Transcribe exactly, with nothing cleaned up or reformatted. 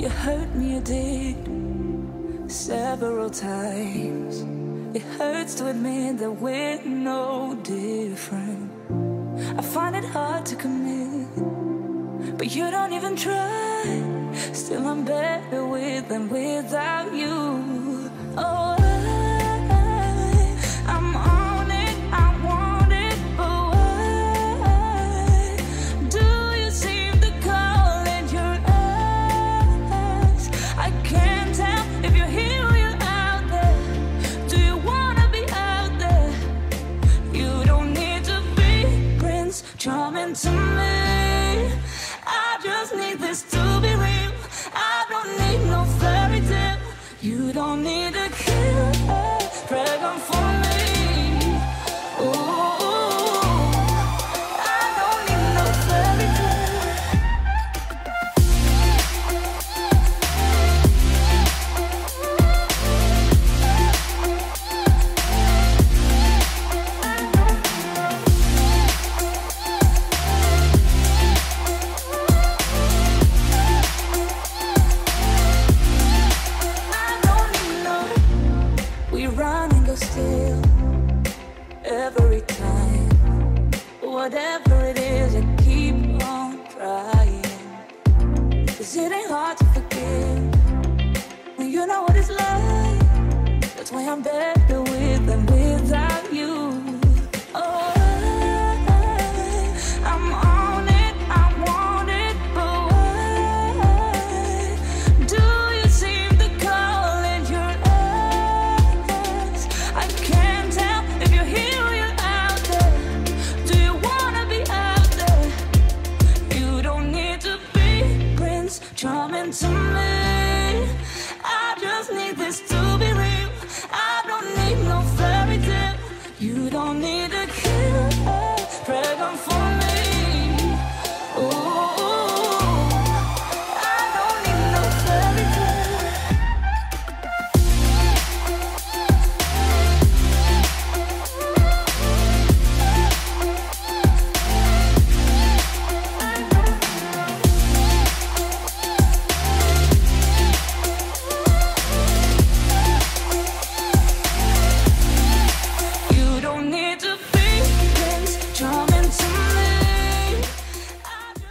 You hurt me, you did, several times. It hurts to admit that we're no different. I find it hard to commit, but you don't even try. Still I'm better with than without you. Oh, I, I'm on it, I want it, but why do you seem to call in your eyes? I can't tell if you're here or you're out there. Do you wanna be out there? You don't need to be Prince Charming to me. I just need this to be real. I don't need no fairy tale. You don't need to kill a dragon for me. Ooh, I don't need no fairy tale. Still, every time, whatever it is, I keep on trying. 'Cause it ain't hard to forgive when you know what it's like. That's why I'm better with than without you. Oh, I, I'm on it, I want it, but why do you seem to call in your eyes? I can't tell if you're here or you're out there. Do you wanna be out there? You don't need to be Prince Charming to me.